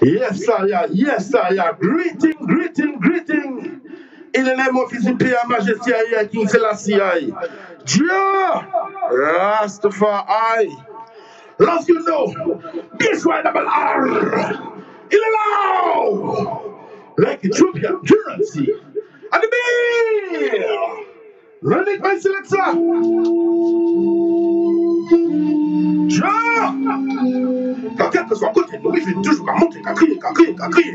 Yes, sir, yeah. Yes, sir, yeah. Greeting, greeting, greeting. In the name of His Imperial Majesty, King Selassie, Dieu, Rastafari. Love you know, this one double R. In the law, like Ethiopia, currency. And the beer. Run it, my selector. Quand quelque soit à côté de nous, il fait toujours qu'à monter, qu'à crier, qu'à crier, qu'à crier.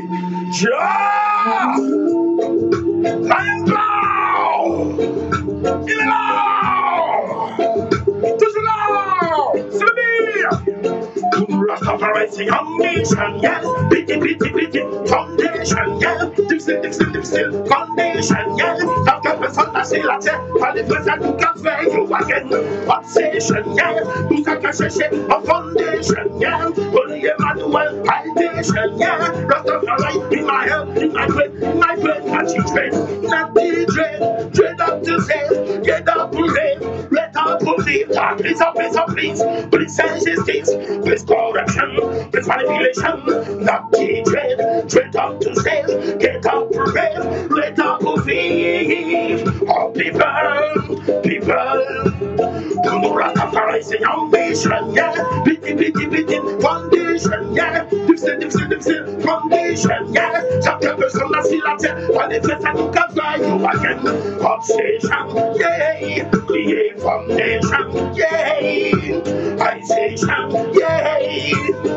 Lion Cloud! Il est là! Toujours là! C'est le pire! Rastafari, c'est ambition, yeah! Pity, pity, pity, foundation, yeah! Dixon, Dixon, Dixon, foundation, yeah! Tant que personne n'a c'est la terre, pas les frères à tout café, you again! Obsession, yeah! Tout ça qu'a cherché en foundation, yeah! Holy Emmanuel, habitation, yeah! Rastafari, in my health, in my brain, not you dread, not the dread, dread up to save, get up to rave, let up to leave, please up, please up, please, please send justice, please correction, please manipulation, not the dread, dread up to save, get up to rave, let up to leave, oh people, to the Rastafari, say ambition, yeah, pity, pity, pity, foundation, yeah, Dixon, Dixon, Dixon, foundation, yeah, chaque personne n'a si la terre, pas les fesses à nous café, you again, obsession, yeah, create foundation, yeah, isation, yeah.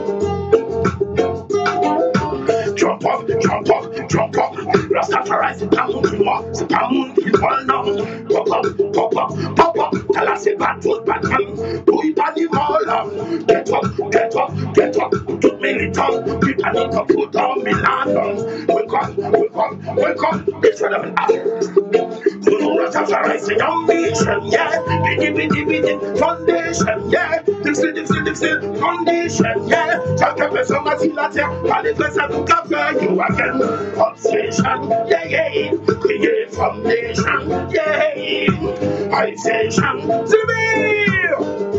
Jump up, jump up, jump up. Rastafari, c'est pas mon qui moi, c'est pas mon qui moi, non. Pop up, pop up, pop up. T'as là, c'est pas tout, Batman. Oui, pas ni mal. Get up, get up, get up. Tout militant, puis pas ni top, put on Milan. Wake up, wake up, wake up. It's one of an hour. Rastafari, c'est ambition, yeah. Biddy, biddy, biddy, foundation, yeah. Dixon, Dixon, Dixon, foundation, yeah. Chaque personne a si la terre, pas les fesses à nous café, you again. Obsession, yeah, yeah. Create foundation, yeah. Isation, Sylvie.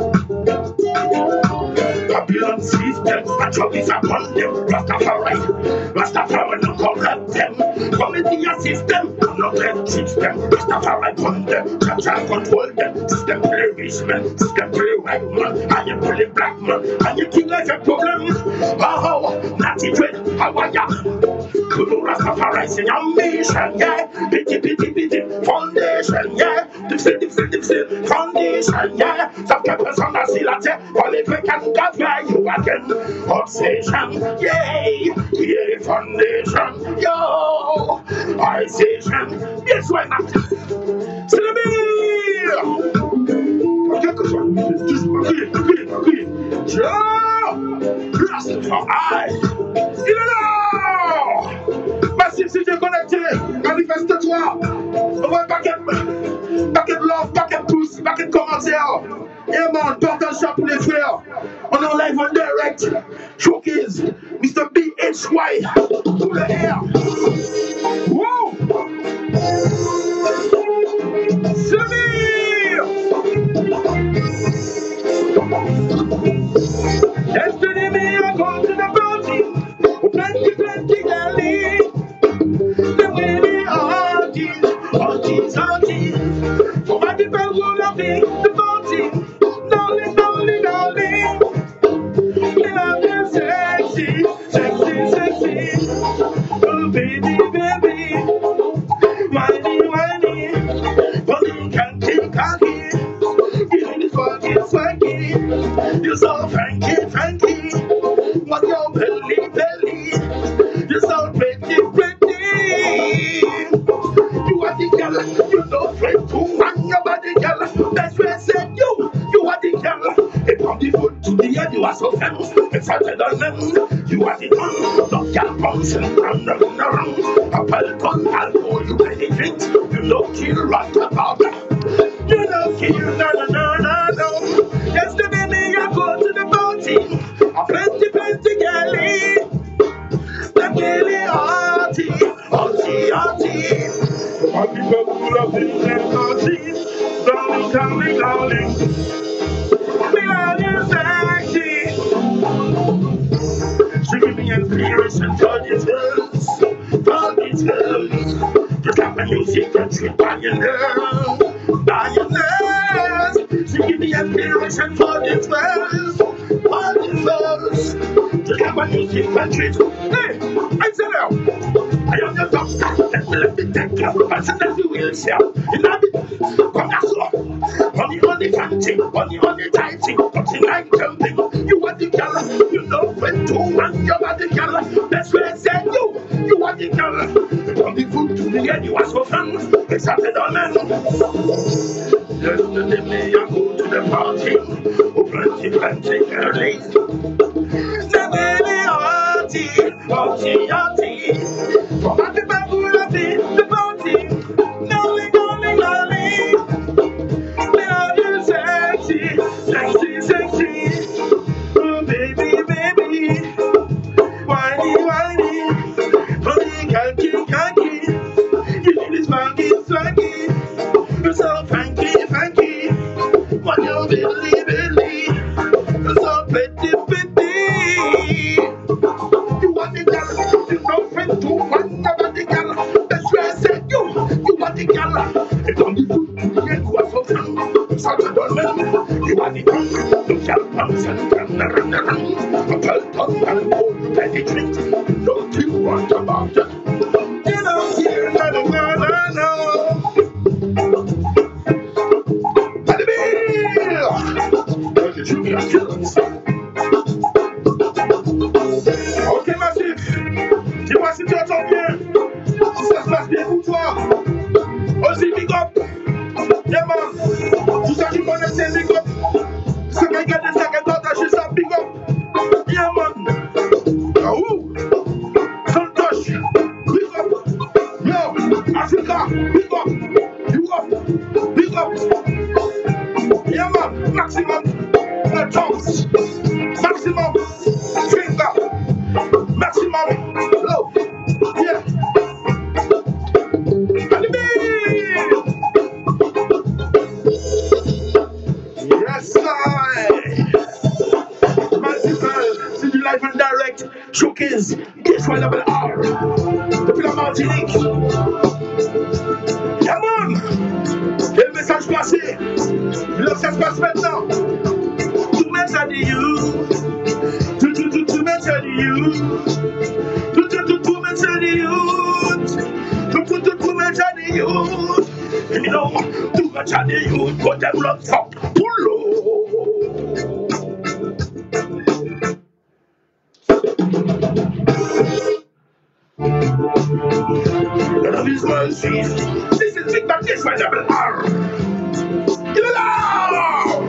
Babylon system, a job is upon them. Rastafari no corrupt them. Committee a system, no let system. Rastafari upon them, Chacha control them. System play rich man, system play white man. And you play black man, and you kill us a problem. Oh, not it with how I am. Kulu Rastafari say ambition, yeah. Pity, pity, pity, foundation, yeah. Dixon, Dixon, Dixon, foundation, yeah. Some person a see la terre, all it we can get where you again. Obsession, yeah. Yeah, foundation, yo. Isation, yes, why not? C'est le meilleur. Quelque chose, Rastafari, il est là. Massif, si tu es connecté, manifeste-toi. Envoie un paquet de love, paquet de pouces, paquet de commentaires. Et man, partage ça pour les frères. On est en live en direct. Showcase, Mr. BHY, pour le air. Wow! Samir! Yesterday me I go to the party. Plenty, plenty girlie. The way they artists. For my people who love it, the party. Darling, darling, darling. They love you sexy, sexy, sexy. Oh baby, baby. Whiny, whiny. Body can't cocky. Give me swaggy, swaggy. You're so franky, franky. What's your belly, belly? You're so pretty, pretty. You are the girl, you know friend too, and your body girl. Best way said you are the girl. And from the foot to the head, you are so famous. It's harder than them. You are the one, the girl bouncing round, round, round. Apple gun, alcohol, you really drink. You know kill right about that. You know kill, no, no, no, no, no. Yesterday me I go to the party. A plenty, plenty girlie. The girlie arty, arty, arty. My people who love the party. Darling, darling, darling. Me love you sexy. She give me a inspiration for these girls, for these girls. Just like the music that you pioneers. She give me inspiration for these girls, for these girls. Just like the music that you. Hey, I tell you, I am the doctor. Let me take care of the person that you will share. In that come that's all. Money on the fighting, money on the tighting, nothing like jumping. You are the girl, you know when to run, you are the girl. That's where I said you are the girl. From the food to the end, you are so fun. Excited on men. Yesterday me, I go to the party, oh plenty early. The baby hearty, hearty. For my people who love it, the party, lolly. Sexy. Oh, baby. Whiny. Honey, canky. You need this funky. You're so funky. What you billy. You're so pretty. You want the girl, you know friend to one about the girl. That's why I said you want the girl. It's on the food, you are so fun. Such a dolman, you are the tongue. You shall bounce and run. A tongue and hold petty drinks. Don't you want about it? You don't hear nothing, no. At the bill! Don't you shoot me on killers? Ok, Massif, dis-moi si tu entends bien. Si ça se passe bien pour toi. Aussi, big up. Yeah, man. Tout ça qui connaît, c'est big up. Ce qui regarde des sacs et partage ça, big up. Yeah, man. Ah, ouh. Santosh, big up. Yo, Africa, big up. You up, big up. Yeah, man. Maximum. The tongues. Maximum. Finger. Maximum love, yeah. Yes, I. Multiple, c'est du live and direct. Showcase, Guess-Why Level R. Depuis la Martinique. Yeah, man. Quel message passé? Là, ça se passe maintenant. Tout message de you. Tout message de you. Tout message de you. Tout message de you. And you know, too much of the youth got them locked up. Pull up. None of his mercies. This is Big Bang, this my double R. Give it out!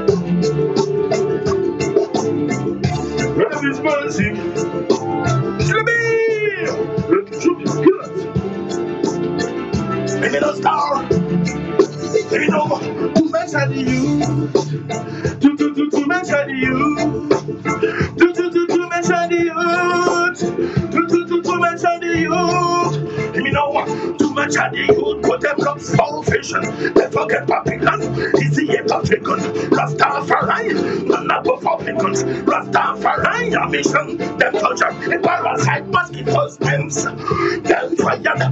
None of his mercy. Kill me! Shoot, kill us. Make it a star. Let me know. Too much of you. Too much of you. Too much of you. Too much of you. Let me know. Too much of the youth. Put them up for vision. They forget Babylon. It's the end of African. Rastafari. None of Africans. Rastafari. A mission. Them culture. A parasite. Mosquitoes. Stems. Them fired.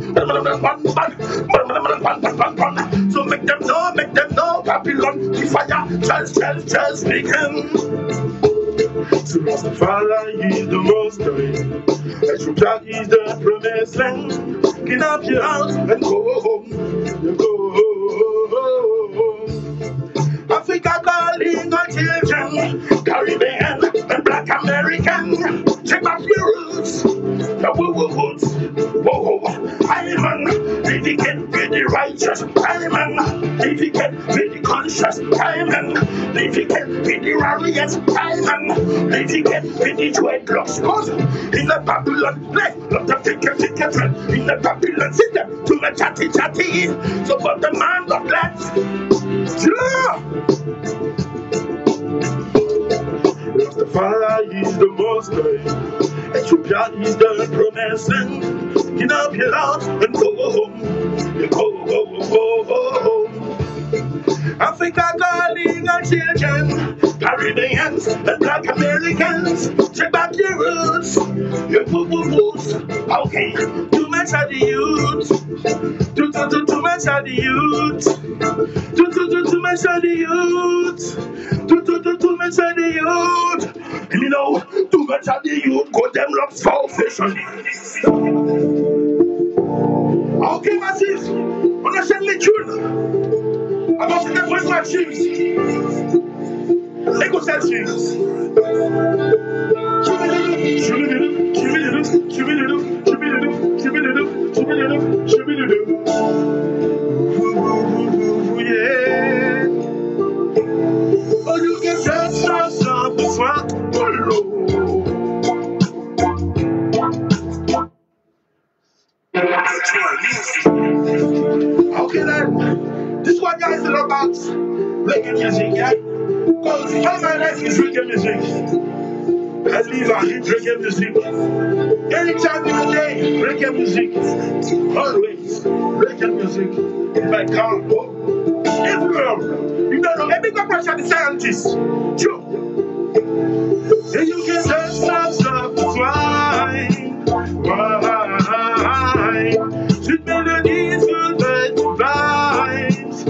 So make them know, Babylon, the fire, just begin. So Rastafari is the most high, Ethiopia is the promised land. Get up your house and go home, Africa calling our children, Caribbean and Black American. Check out your roots, the woods. Whoa, I'm an dedicate with the righteous. I'm an dedicate with the conscious. I'm an dedicate with the warriors. I'm an dedicate with the dreadlocks. Cause in the Babylon life, lot of ticket. In the Babylon system, too much chatty. So for the man of blacks, Rastafari is the most high. Ethiopia is the promised land. Get up your house and go home. Go home. Africa calling our children, Caribbeans and Black Americans. Check back your roots. You Okay, too much of the youth. Too much of the youth. Too much of the youth. Too much of the youth. You know, too much of the youth. Go them love salvation. Okay, massive. On a chaîne les tunes. Avant c'était pour les machines. Les concessions. Oh, you can just stop the swap. Okay then, this one guy is all about reggae music, yeah? Because all my life is reggae music. I live and eat reggae music. Anytime in the day, reggae music. Always reggae music. If I can't go, everywhere. You don't know, every corporation the scientist. Sure. And you can just stop the swine. Why? Sweet melodies, good vibes.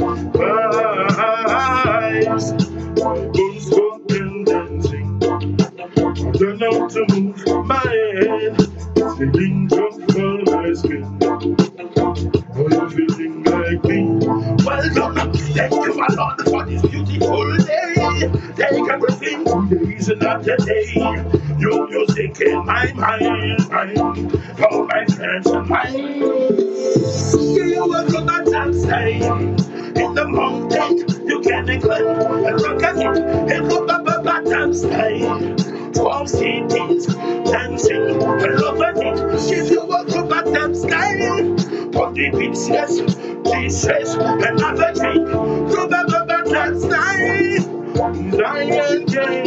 Unspoken dancing. Turn out to move my head. Feeling just for my skin. Are you feeling like me? Welcome, thank you, my Lord, for this beautiful day. Take everything, today is another day. Your music in my mind, for my friends and mine. You will go back and stay in the mountain. You can climb and look at it and go back and stay. 12 cities dancing and loving it. If you will go back and stay on the beaches, dishes and other drink. Go back and stay. Zion Day.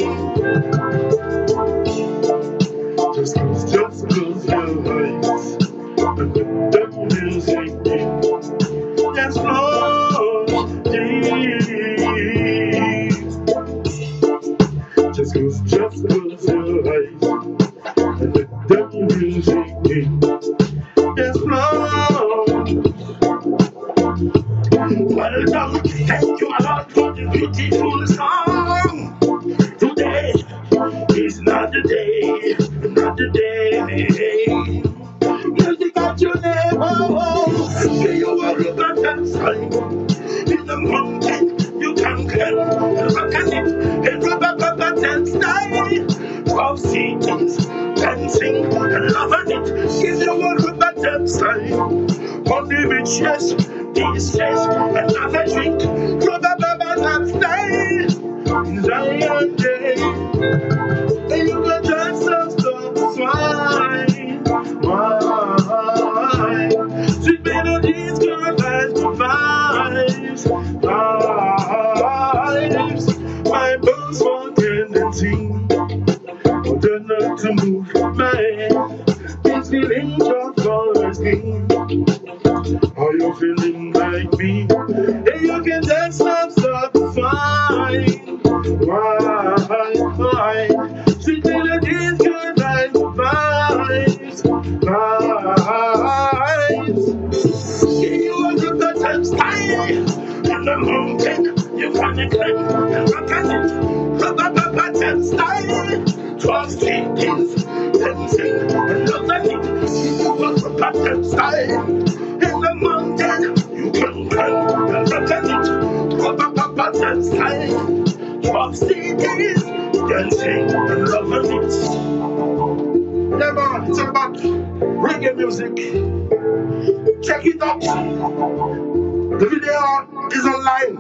Just close your eyes and let the music in. Just close deep. Just close your eyes and let the music in. Just close. Welcome, thank you, my Lord, for the beautiful song. Today is not the day, not the day. Music at your name, say you are a good sign. In the mountain, you can climb and rock on it, and rub up and style. 12 cities dancing and loving it. Give you a good style. On the beach, yes, this yes, another drink. Rub up and style. Zion Day. And you can just stop swine. Why? Sweet melodies, good vibes. My bones walking and sing. Turn up to move my head. This feeling just for the skin. Are you feeling like me? And you can just stop fine. Why? Sweet melodies, good vibes. You are the best style. In the mountain, you can climb and rock on it. Rub and style. 12 cities dancing and loving it. You are the best style. In the mountain, you can climb and rock on it. Rub and style. 12 cities dancing and loving it. Yeah, man, it's all about reggae music. Check it out. The video is online.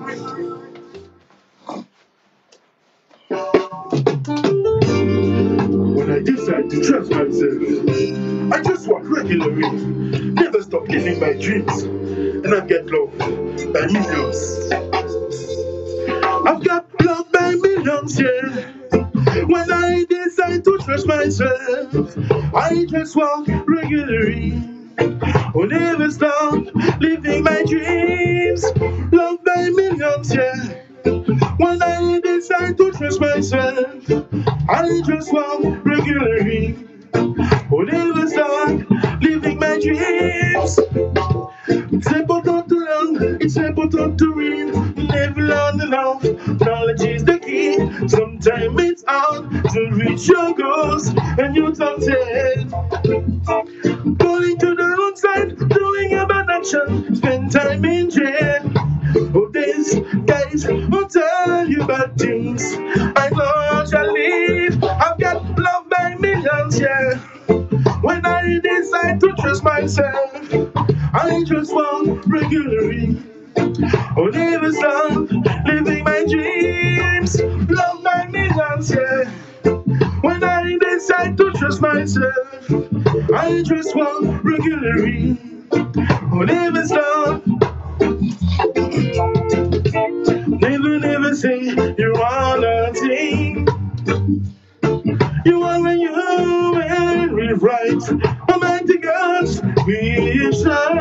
When I decide to trust myself, I just walk regularly, never stop living my dreams, and I get loved by millions. I've got loved by millions, yeah. When I decide to trust myself, I just walk regularly, will never stop living my dreams. Loved by millions, yeah. When I decide to trust myself, I just walk regularly, will never stop living dreams. It's important to learn, it's important to read. Never learn enough, knowledge is the key. Sometimes it's hard to reach your goals and you're tempted. Going to the wrong side, doing a bad action, spend time in jail. Oh, these guys will tell you bad things. I know I'll leave, I've got love by millions, yeah. When I decide to trust myself, I just want regularly. Oh, never stop living my dreams. Love my millions, yeah. When I decide to trust myself, I just want regularly. Oh, never stop. Never say you want nothing. You are a human, we right. Almighty God's vision.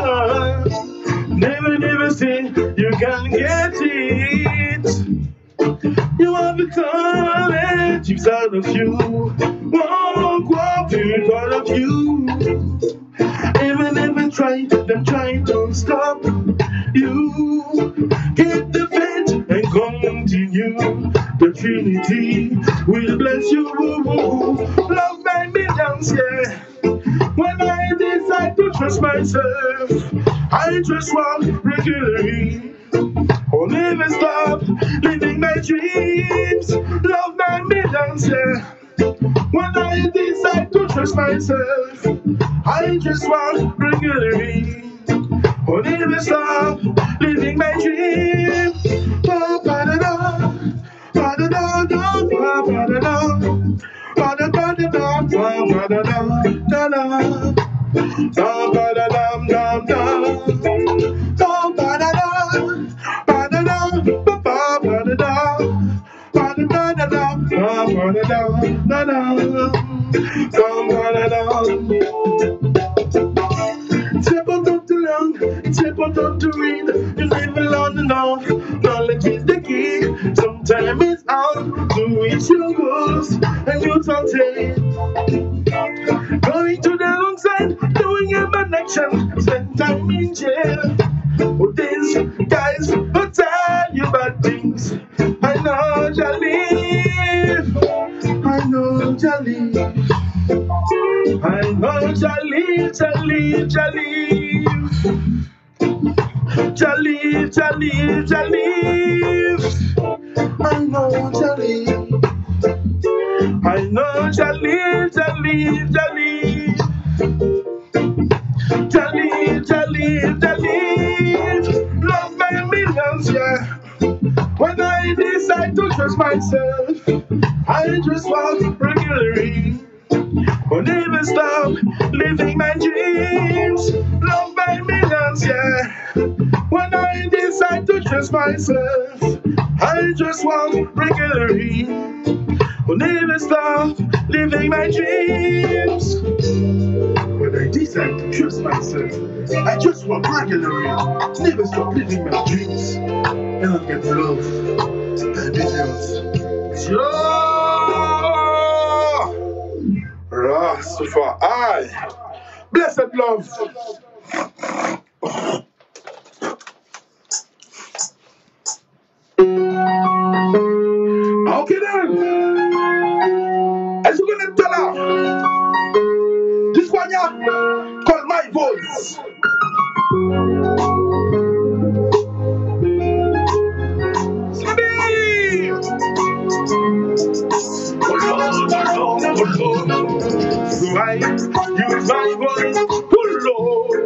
Never say you can get it. You have the talent inside of you. Walk in front of you. Never try, them try to stop you. Keep the faith and continue. The Trinity will bless you. Love by millions, yeah. When I decide to trust myself, I just want regularly. I'll never stop living my dreams. Love my millions, yeah. When I decide to trust myself, I just want regularly. I'll never stop living my dreams. It's important to learn, it's important to read. You never learn enough, knowledge is the key. Sometimes it's hard to reach your goals and you're tempted. Going to the wrong side, doing a bad action, spend time in jail. Oh, these guys will tell you bad things. I know you'll live, I know you'll live. I know Jalil. I know Jalil. I know Jalil. Love my millions, yeah. When I decide to trust myself, I just want regularly. I'll never stop living my dreams. Love by millions, yeah. When I decide to trust myself, I just want regularly. I'll never stop living my dreams. When I decide to trust myself, I just want regularly. Never stop living my dreams. And I'll get love by millions. Yo! Rastafari, blessed love. Okay then, as you're gonna tell her, this one here called My Voice. So I use my voice, oh Lord.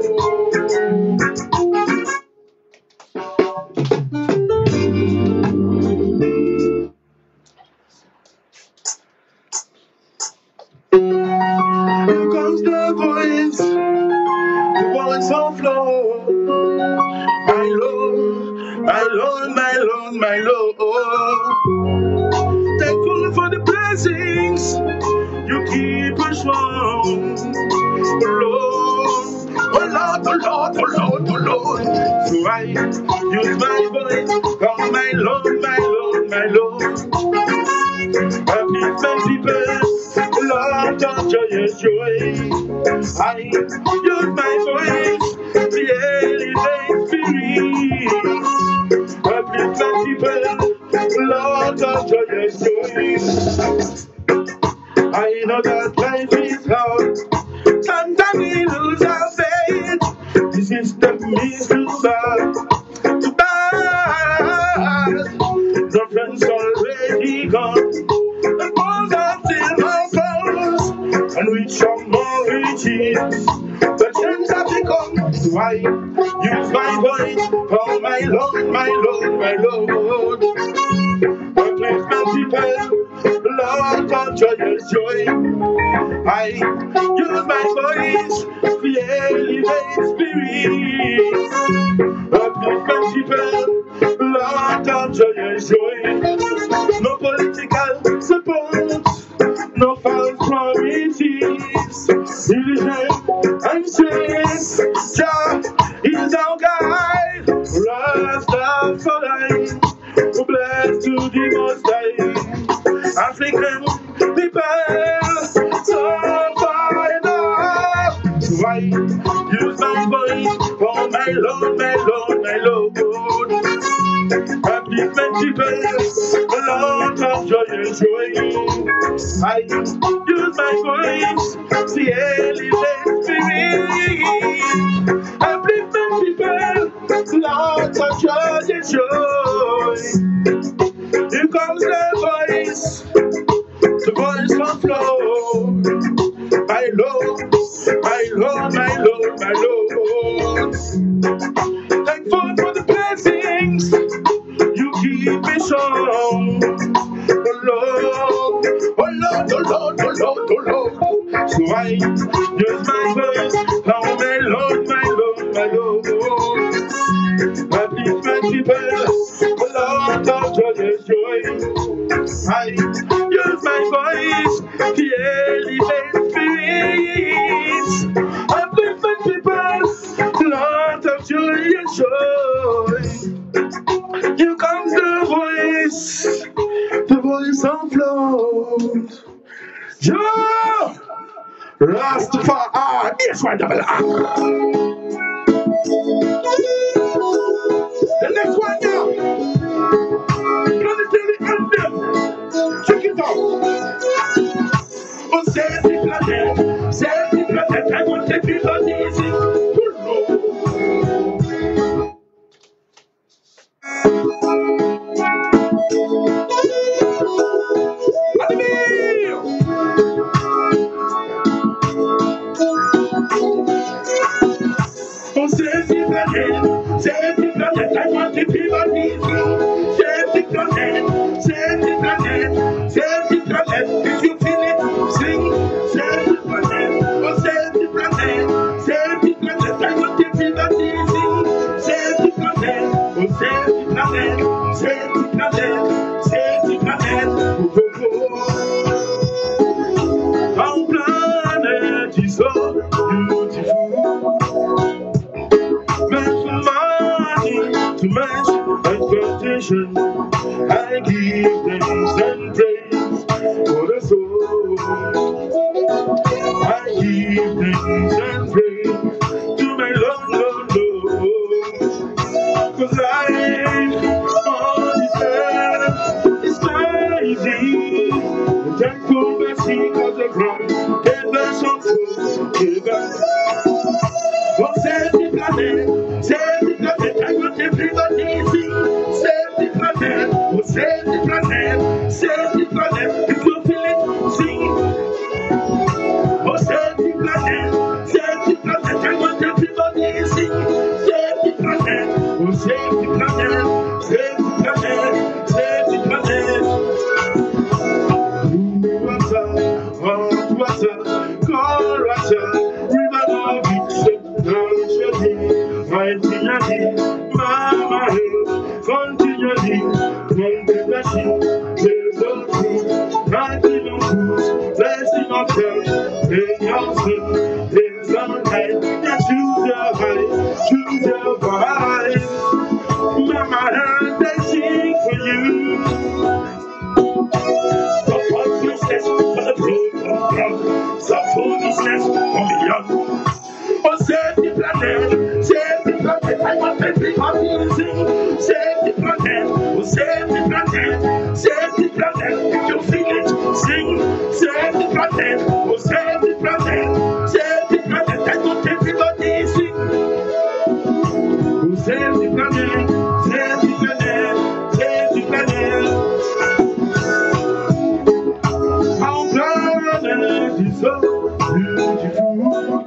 Here comes the voice of Lord. My Lord. Thankful for the blessings you keep us from. Oh Lord. So I use my voice, oh my Lord. My people, Lord, joy. I use know that life is hard. Sometimes we lose our faith. The system is too bad. Too bad. The friends already gone. The balls are still my clothes. And with some more riches, the chance have become. Why use my voice? Oh my Lord, my Lord, my Lord. Upliftment people, Lord, come joy and joy. I use my voice to elevate spirits. Upliftment people, Lord, come joy and joy. No political support, no false promises, illusion and stress. Jah is our guide, Rastafari, blessed to the Most High. African people, so far enough. Why use my voice for my Lord, my Lord, my Lord? Upliftment people, Lord of joy and joy. I use my voice to elevate spirit. Upliftment people, Lord of joy and joy. Here comes the voice from flow. My Lord, my Lord, my Lord, my Lord. Thankful for the blessings you keep me strong. Oh Lord, oh Lord, oh Lord, oh Lord, oh Lord. So I use my voice, now my Lord, my Lord, my Lord. Upliftment people, Lord of joy and joy. I use my voice to elevate spirits. Upliftment people, Lord of joy and joy. Here comes the voice of Lord. Joe Rastafari, yes, my double R. The next one now. Planetary anthem. Check it out. Oh, save the planet, I want everybody to know. Oh, save the planet, I want everybody to know. Save the planet, save the planet, save the planet. If you feel it, sing. Save the planet, oh save the planet, save the planet. I want everybody to sing. Save the planet, oh save the planet, save the planet, save the planet. Our planet is so beautiful. Meant for money to match expectation. I give thanks and praise for the soul. I give thanks and praise to my Lord, Lord, Lord. 'Cause life on this earth is not easy. The thankful mercy of the ground gave us some food, gave us. Oh, save the planet, I want everybody to sing. Save the planet, oh, save the planet, save the planet. If you feel it, sing. Oh, save the planet, I want everybody to sing. Save the planet, oh, save the planet, save the planet, save the planet. Blue water, hot water, cold water, river of it, continually, Mama, continually, contemplation, there's no truth, nothing no good, blessing of God, in your sin, there's no light, you choose your vibe, Mama, they sing for you. The foolishness for the throne of God, the foolishness for the young. Oh, save the planet, I want everybody to sing. Save the planet, oh, save the planet, if you feel it, sing. Save the planet. planète, oh c'est une planète, and not everybody sing. Oh c'est une planète, c'est une planète, c'est une planète. Our planet is so beautiful.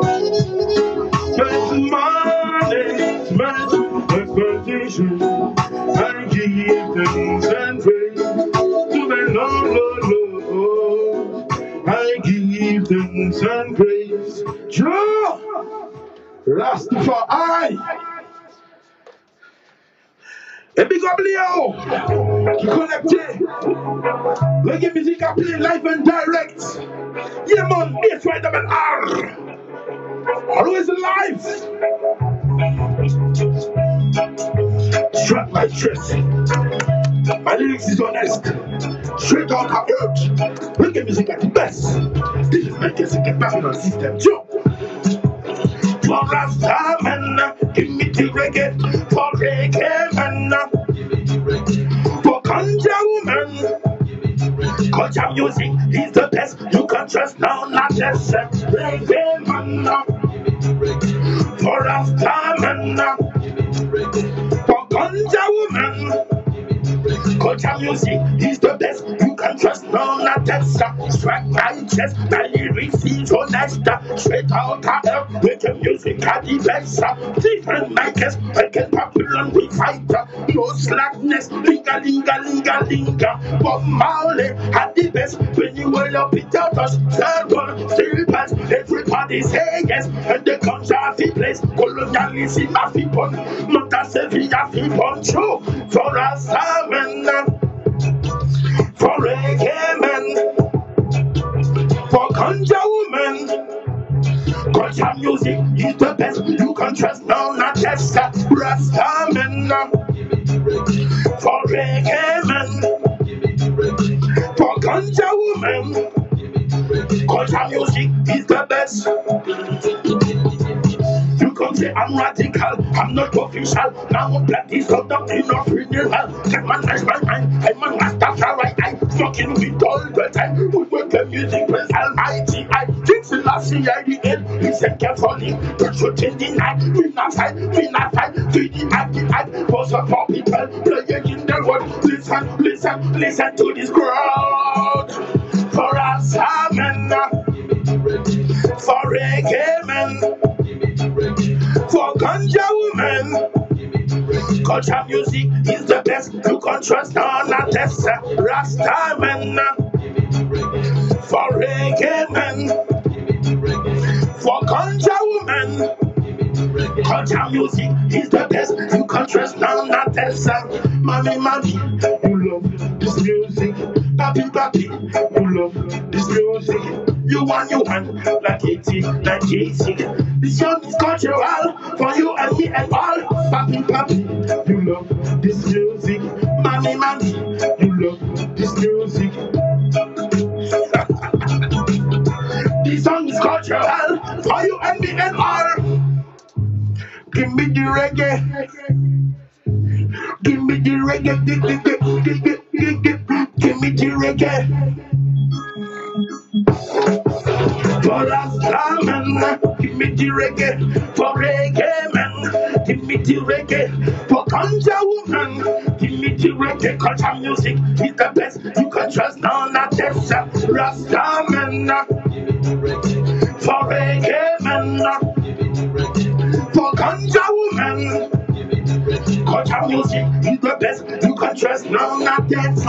But management expectation, I give thanks and praise to the Lord. I give thanks and praise. Joe Rastafari. Et big up Léo qui connecté. Reggae music a play live and direct. Yeah man, bass right double R. Always alive. Strap my chest. My lyrics is honest. Straight out of earth. Reggae music at the best. This is my music and background system. Joe. For Rasta man, give me the reggae. For reggae man, for ganja woman, culture music is the best. You can trust now, not less. Reggae man, for Rasta man, for ganja woman. Culture music is the best. You can trust no not test. Strike my chest, my lyrics is honest. Straight out of earth, reggae music at the best. Different mics, I can popular and we fight. No slackness, linga. Bob Marley at the best. When you will up it out us, third one still pass. Everybody say yes, and the guns are the place. Colonialism a fi pun, Mata Sevilla fi pun. True for us, amen. For reggae men, for ganja women, culture music is the best. You can trust now, not test. Rasta men, for reggae men, for ganja women, culture music is the best. You can say I'm radical, I'm not official. Now I'm black, this not doctrine of renewal. Take my nice my mind, I'm a Rastafari. I'm smoking weed all the time. We work the music with Almighty. I think the last year I the end. Listen carefully, don't you change the night. We not fight, we the night. For some more people playing in the world. Listen to this crowd. For us, amen. For reggae men, for ganja women, culture music is the best. You can trust on a test. Rasta men, for reggae men, for ganja women, culture music is the best. You can trust on a test. Mommy, you love this music. Papi, you love this music. You want, like 80, like J6. This song is cultural for you and me and all. Papi, you love this music. Mommy, you love this music. This song is cultural for you and me and all. Give me the reggae. Give me the reggae. Give me the reggae. For Rasta man, give me the reggae. For reggae man, give me the reggae. For ganja woman, give me the reggae. Culture music is the best. You can trust now, not test. Rasta man, for reggae man, for ganja woman, culture music is the best. You can trust now, not test.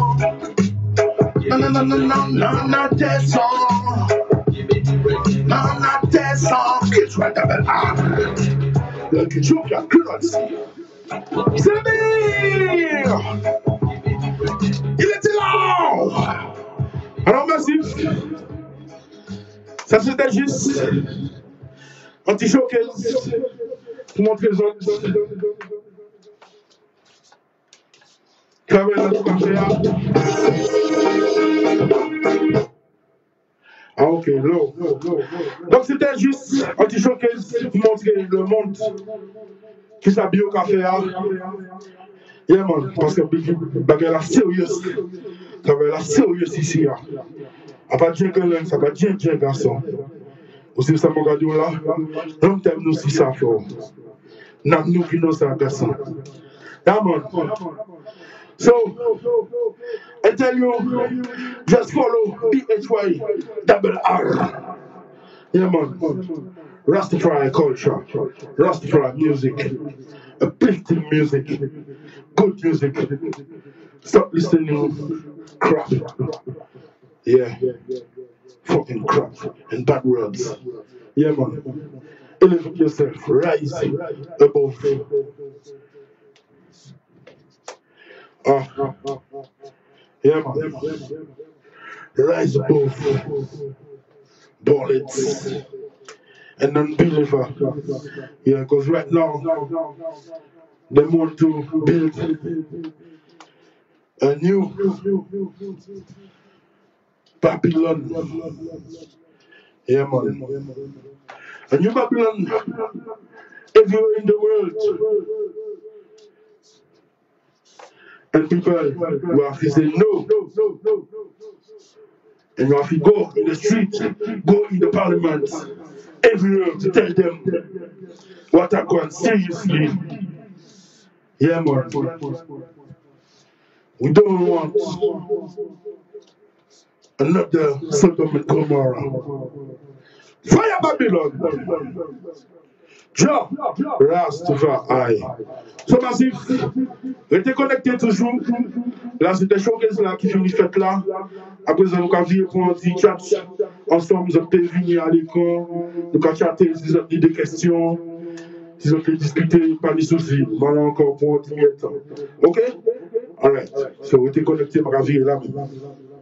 No, not that song. No, not that song. It's right there. Like a joke, you're crazy. Samir! Il était là! Alors, merci. Ça, c'était juste un petit showcase pour montrer les autres. Ah ok, low. Donc c'était juste un petit showcase pour montrer le monde qui s'habille au café. Yeah man, parce que bagarre la sérieuse. Ça va la sérieuse ici. À pas dire que ça va dire garçon. Aussi, ça m'a regardé là. L'homme t'aime nous si ça fort. N'a nous qui nous ça garçon. Yeah, man. So, I tell you, just follow BHY double R. Yeah, man. Rastafari culture, Rastafari music, uplifting music, good music. Stop listening to crap. Yeah, fucking crap and bad words. Yeah, man. Elevate yourself, rise above. Yeah, man. Rise above bullets and unbeliever. Yeah, because right now they want to build a new Babylon. Yeah, man. A new Babylon everywhere in the world. And people will have to say no. And you have to go in the street, go in the parliament, everywhere to tell them what I can seriously. Yeah, man. We don't want another Sodom and Gomorrah. Fire Babylon! Jah Rastafari. So massif, restez connectés toujours. Là, c'est des showcases là qui finissent faites là. Après, nous avons vu pour un petit chat ensemble. Nous avons venir à l'écran. Nous avons chatter, si vous avez des questions, si vous avez discuter, pas de soucis. Voilà encore pour un petit temps. Ok? Alright. So, restez connectés, nous avons vu là.